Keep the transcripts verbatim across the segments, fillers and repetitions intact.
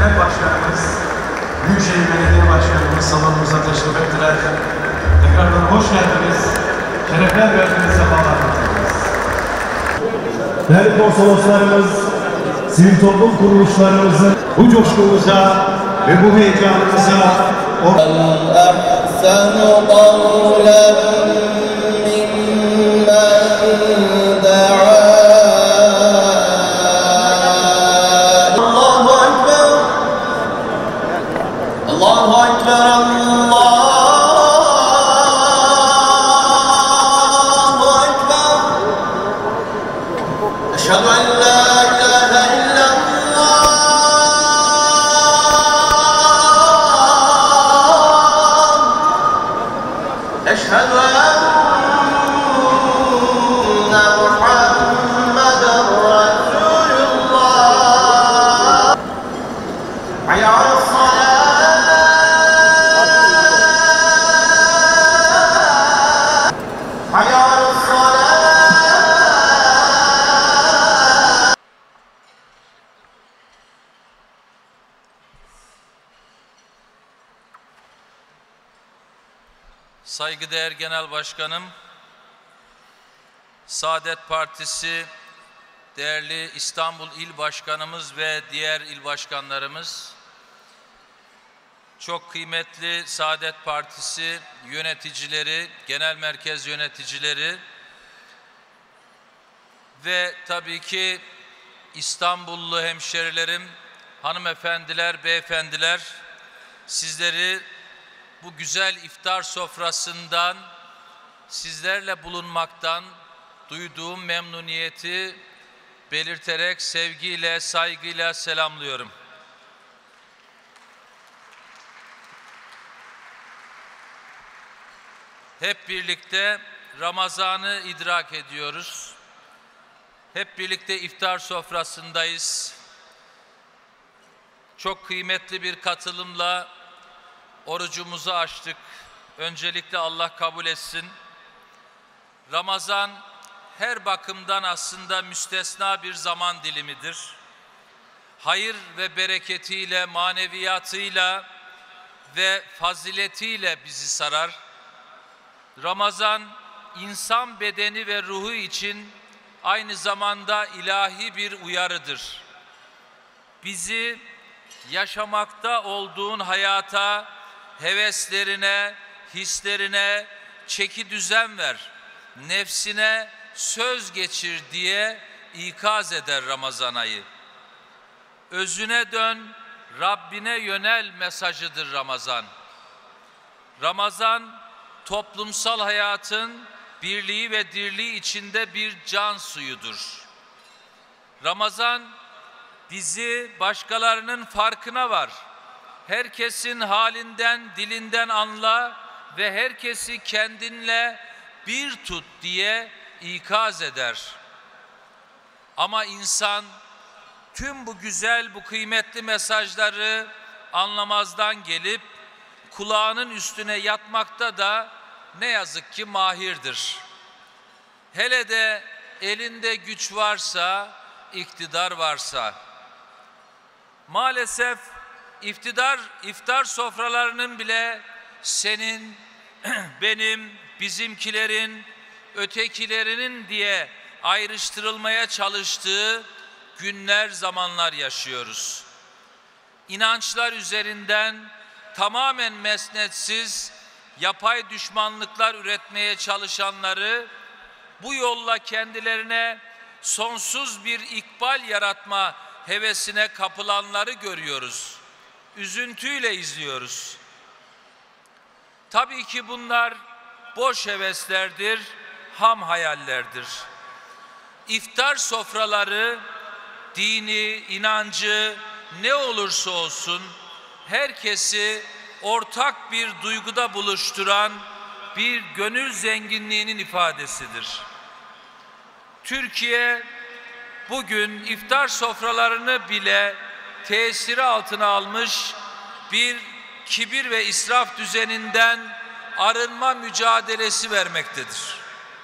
Genel Başkanımız, Büyükşehir Belediye Başkanımız salonumuza teşrif ettiler. Tekrardan hoş geldiniz. Şerefler verdiniz, sefalar verdiniz. Değerli konsoloslarımız, sivil toplum kuruluşlarımızın bu coşkumuza ve bu heyecanımıza Allahu Ekber, Allahu Ekber. Eşhedü en la ilahe illallah. Eşhedü enne Muhammeden Resulullah. Hayya alas-salah. Saygıdeğer Genel Başkanım, Saadet Partisi değerli İstanbul İl Başkanımız ve diğer il başkanlarımız, çok kıymetli Saadet Partisi yöneticileri, genel merkez yöneticileri ve tabii ki İstanbullu hemşerilerim, hanımefendiler, beyefendiler, sizleri bu güzel iftar sofrasından, sizlerle bulunmaktan duyduğum memnuniyeti belirterek sevgiyle, saygıyla selamlıyorum. Hep birlikte Ramazan'ı idrak ediyoruz. Hep birlikte iftar sofrasındayız. Çok kıymetli bir katılımla orucumuzu açtık. Öncelikle Allah kabul etsin. Ramazan her bakımdan aslında müstesna bir zaman dilimidir. Hayır ve bereketiyle, maneviyatıyla ve faziletiyle bizi sarar. Ramazan insan bedeni ve ruhu için aynı zamanda ilahi bir uyarıdır. Bizi yaşamakta olduğun hayata, heveslerine, hislerine çeki düzen ver, nefsine söz geçir diye ikaz eder Ramazan ayı. Özüne dön, Rabbine yönel mesajıdır Ramazan. Ramazan, toplumsal hayatın birliği ve dirliği içinde bir can suyudur. Ramazan, bizi başkalarının farkına var. Herkesin halinden, dilinden anla ve herkesi kendinle bir tut diye ikaz eder. Ama insan tüm bu güzel, bu kıymetli mesajları anlamazdan gelip kulağının üstüne yatmakta da ne yazık ki mahirdir. Hele de elinde güç varsa, iktidar varsa. Maalesef iktidar, iftar sofralarının bile senin, benim, bizimkilerin, ötekilerinin diye ayrıştırılmaya çalıştığı günler, zamanlar yaşıyoruz. İnançlar üzerinden tamamen mesnetsiz, yapay düşmanlıklar üretmeye çalışanları, bu yolla kendilerine sonsuz bir ikbal yaratma hevesine kapılanları görüyoruz. Üzüntüyle izliyoruz. Tabii ki bunlar boş heveslerdir, ham hayallerdir. İftar sofraları, dini, inancı ne olursa olsun herkesi ortak bir duyguda buluşturan bir gönül zenginliğinin ifadesidir. Türkiye bugün iftar sofralarını bile tesiri altına almış bir kibir ve israf düzeninden arınma mücadelesi vermektedir.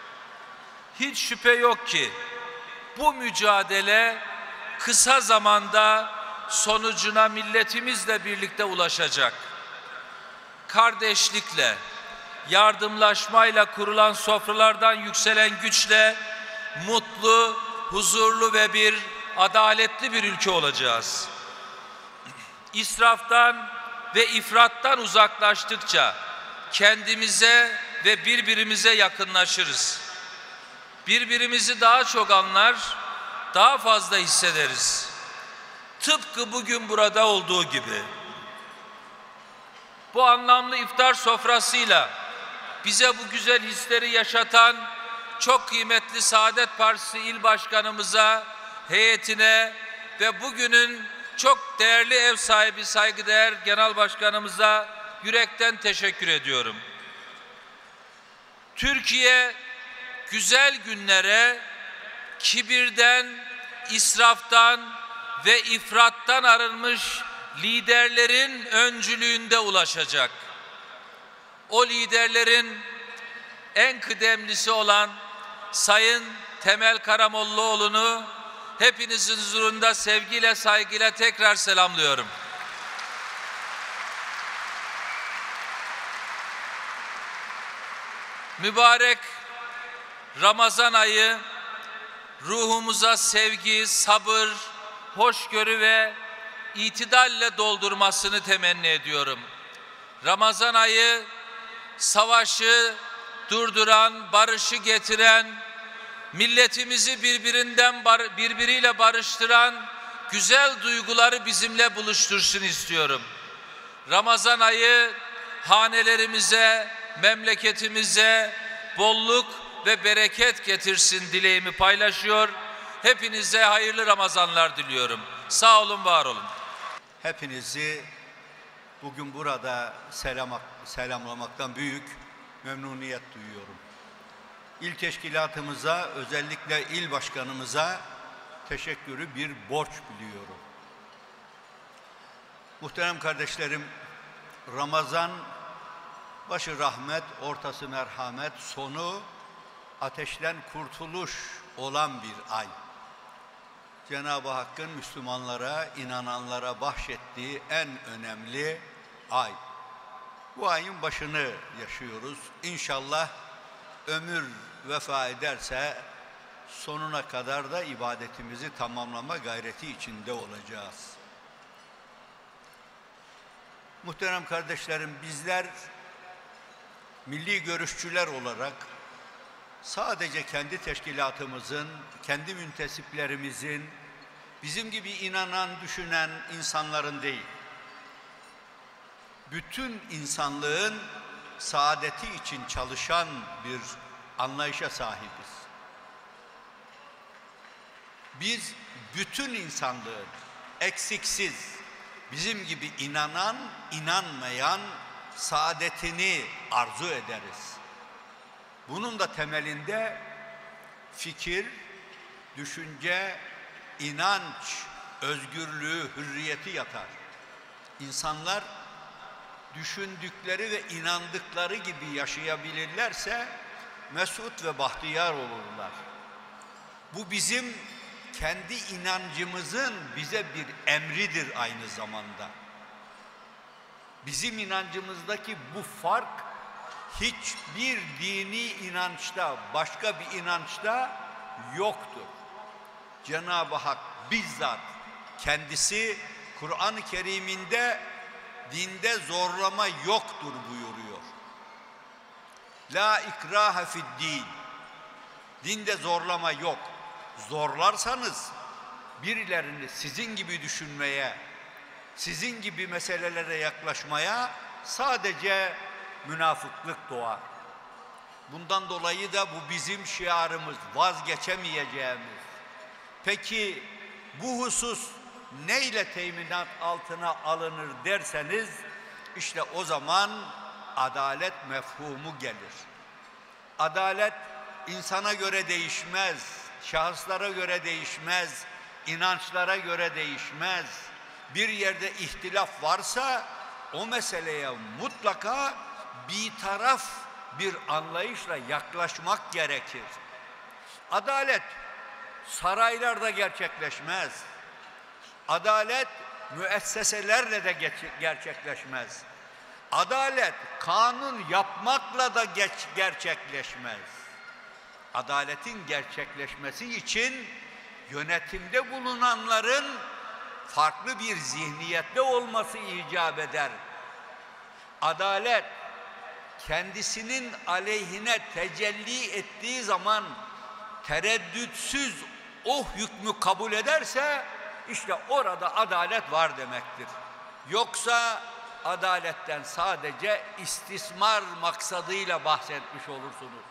Hiç şüphe yok ki bu mücadele kısa zamanda sonucuna milletimizle birlikte ulaşacak. Kardeşlikle, yardımlaşmayla kurulan sofralardan yükselen güçle mutlu, huzurlu ve bir adaletli bir ülke olacağız. İsraftan ve ifrattan uzaklaştıkça kendimize ve birbirimize yakınlaşırız. Birbirimizi daha çok anlar, daha fazla hissederiz. Tıpkı bugün burada olduğu gibi. Bu anlamlı iftar sofrasıyla bize bu güzel hisleri yaşatan çok kıymetli Saadet Partisi İl Başkanımıza, heyetine ve bugünün çok değerli ev sahibi saygıdeğer Genel Başkanımıza yürekten teşekkür ediyorum. Türkiye güzel günlere kibirden, israftan ve ifrattan arınmış liderlerin öncülüğünde ulaşacak. O liderlerin en kıdemlisi olan Sayın Temel Karamollaoğlu'nu hepinizin huzurunda sevgiyle, saygıyla tekrar selamlıyorum. Mübarek Ramazan ayı ruhumuza sevgi, sabır, hoşgörü ve itidalle doldurmasını temenni ediyorum. Ramazan ayı savaşı durduran, barışı getiren, milletimizi birbirinden bar birbiriyle barıştıran güzel duyguları bizimle buluştursun istiyorum. Ramazan ayı hanelerimize, memleketimize bolluk ve bereket getirsin dileğimi paylaşıyor. Hepinize hayırlı Ramazanlar diliyorum. Sağ olun, var olun. Hepinizi bugün burada selam, selamlamaktan büyük memnuniyet duyuyorum. İl teşkilatımıza, özellikle il başkanımıza teşekkürü bir borç biliyorum. Muhterem kardeşlerim, Ramazan başı rahmet, ortası merhamet, sonu ateşten kurtuluş olan bir ay. Cenab-ı Hakk'ın Müslümanlara, inananlara bahşettiği en önemli ay. Bu ayın başını yaşıyoruz. İnşallah ömür vefa ederse sonuna kadar da ibadetimizi tamamlama gayreti içinde olacağız. Muhterem kardeşlerim, bizler milli görüşçüler olarak sadece kendi teşkilatımızın, kendi müntesiplerimizin, bizim gibi inanan, düşünen insanların değil, bütün insanlığın saadeti için çalışan bir anlayışa sahibiz. Biz bütün insanlığın eksiksiz, bizim gibi inanan, inanmayan saadetini arzu ederiz. Bunun da temelinde fikir, düşünce, inanç, özgürlüğü, hürriyeti yatar. İnsanlar düşündükleri ve inandıkları gibi yaşayabilirlerse mesut ve bahtiyar olurlar. Bu bizim kendi inancımızın bize bir emridir aynı zamanda. Bizim inancımızdaki bu fark hiçbir dini inançta, başka bir inançta yoktur. Cenab-ı Hak bizzat kendisi Kur'an-ı Kerim'inde dinde zorlama yoktur buyuruyor. La ikrahe fid-din. Dinde zorlama yok. Zorlarsanız birilerini sizin gibi düşünmeye, sizin gibi meselelere yaklaşmaya sadece münafıklık doğar. Bundan dolayı da bu bizim şiarımız, vazgeçemeyeceğimiz. Peki bu husus neyle teminat altına alınır derseniz, işte o zaman adalet mefhumu gelir. Adalet insana göre değişmez, şahıslara göre değişmez, inançlara göre değişmez. Bir yerde ihtilaf varsa o meseleye mutlaka bir taraf bir anlayışla yaklaşmak gerekir. Adalet saraylarda gerçekleşmez. Adalet müesseselerle de gerçekleşmez. Adalet kanun yapmakla da geç gerçekleşmez. Adaletin gerçekleşmesi için yönetimde bulunanların farklı bir zihniyette olması icap eder. Adalet kendisinin aleyhine tecelli ettiği zaman tereddütsüz o hükmü kabul ederse işte orada adalet var demektir. Yoksa adaletten sadece istismar maksadıyla bahsetmiş olursunuz.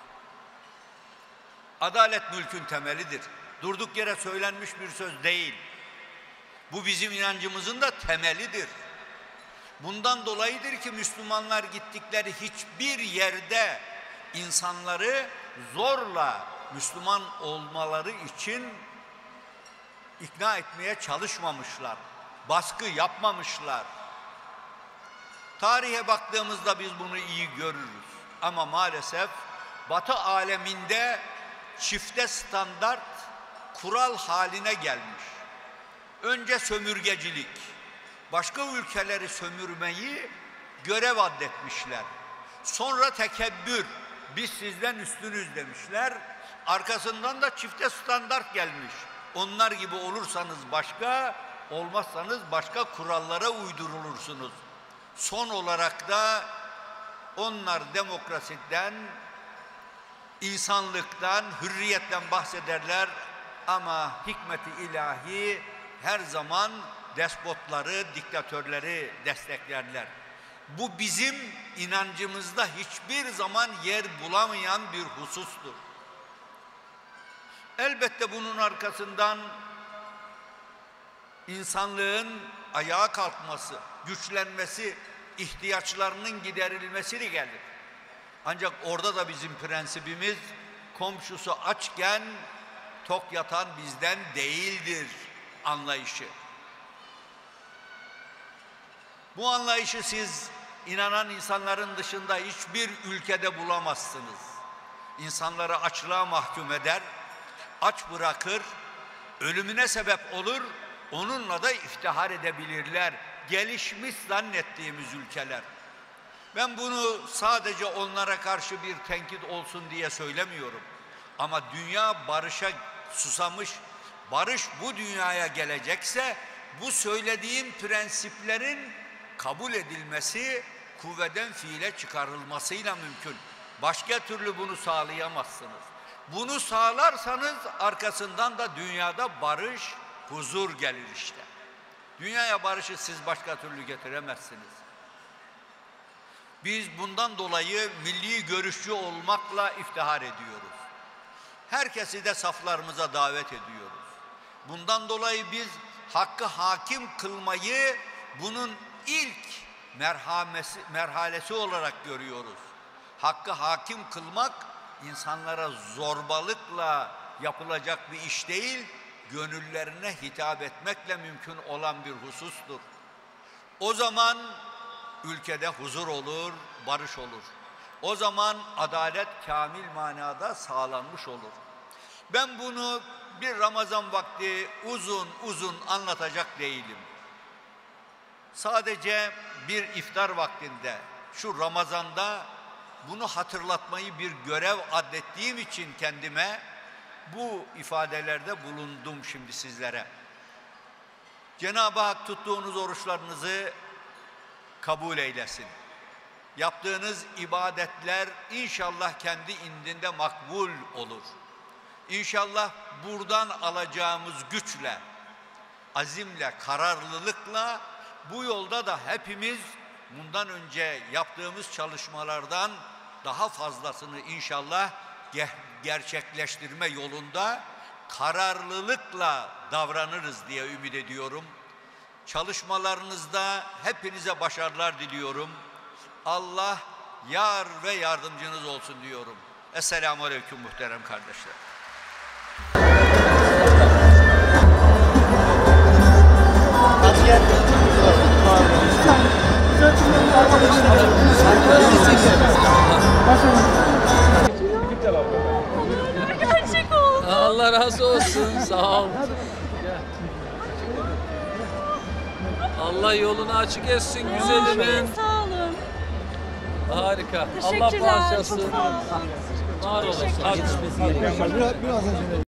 Adalet mülkün temelidir. Durduk yere söylenmiş bir söz değil. Bu bizim inancımızın da temelidir. Bundan dolayıdır ki Müslümanlar gittikleri hiçbir yerde insanları zorla Müslüman olmaları için ikna etmeye çalışmamışlar. Baskı yapmamışlar. Tarihe baktığımızda biz bunu iyi görürüz. Ama maalesef Batı aleminde çifte standart kural haline gelmiş. Önce sömürgecilik, başka ülkeleri sömürmeyi görev addetmişler. Sonra tekebbür, biz sizden üstünüz demişler. Arkasından da çifte standart gelmiş. Onlar gibi olursanız başka, olmazsanız başka kurallara uydurulursunuz. Son olarak da onlar demokrasiden, insanlıktan, hürriyetten bahsederler ama hikmeti ilahi her zaman despotları, diktatörleri desteklerler. Bu bizim inancımızda hiçbir zaman yer bulamayan bir husustur. Elbette bunun arkasından insanlığın ayağa kalkması, güçlenmesi, ihtiyaçlarının giderilmesi de gelir. Ancak orada da bizim prensibimiz komşusu açken tok yatan bizden değildir anlayışı. Bu anlayışı siz inanan insanların dışında hiçbir ülkede bulamazsınız. İnsanları açlığa mahkum eder, aç bırakır, ölümüne sebep olur, onunla da iftihar edebilirler. Gelişmiş zannettiğimiz ülkeler. Ben bunu sadece onlara karşı bir tenkit olsun diye söylemiyorum. Ama dünya barışa susamış, barış bu dünyaya gelecekse bu söylediğim prensiplerin kabul edilmesi, kuvveden fiile çıkarılmasıyla mümkün. Başka türlü bunu sağlayamazsınız. Bunu sağlarsanız arkasından da dünyada barış, huzur gelir işte. Dünyaya barışı siz başka türlü getiremezsiniz. Biz bundan dolayı milli görüşçü olmakla iftihar ediyoruz. Herkesi de saflarımıza davet ediyoruz. Bundan dolayı biz hakkı hakim kılmayı bunun ilk merhamesi, merhalesi olarak görüyoruz. Hakkı hakim kılmak insanlara zorbalıkla yapılacak bir iş değil, gönüllerine hitap etmekle mümkün olan bir husustur. O zaman ülkede huzur olur, barış olur. O zaman adalet kamil manada sağlanmış olur. Ben bunu bir Ramazan vakti uzun uzun anlatacak değilim. Sadece bir iftar vaktinde, şu Ramazan'da bunu hatırlatmayı bir görev addettiğim için kendime bu ifadelerde bulundum şimdi sizlere. Cenab-ı Hak tuttuğunuz oruçlarınızı kabul eylesin. Yaptığınız ibadetler inşallah kendi indinde makbul olur. İnşallah buradan alacağımız güçle, azimle, kararlılıkla bu yolda da hepimiz bundan önce yaptığımız çalışmalardan daha fazlasını inşallah gerçekleştirme yolunda kararlılıkla davranırız diye ümit ediyorum. Çalışmalarınızda hepinize başarılar diliyorum. Allah yar ve yardımcınız olsun diyorum. Esselamu Aleyküm muhterem kardeşler. Gerçek oldu. Allah razı olsun. Sağ ol. Allah yolunu açık etsin güzelimin. Sağ olun. Harika. Allah Teşekkürler. bağışlasın. Çok sağ olun. Var olasın. Hadi.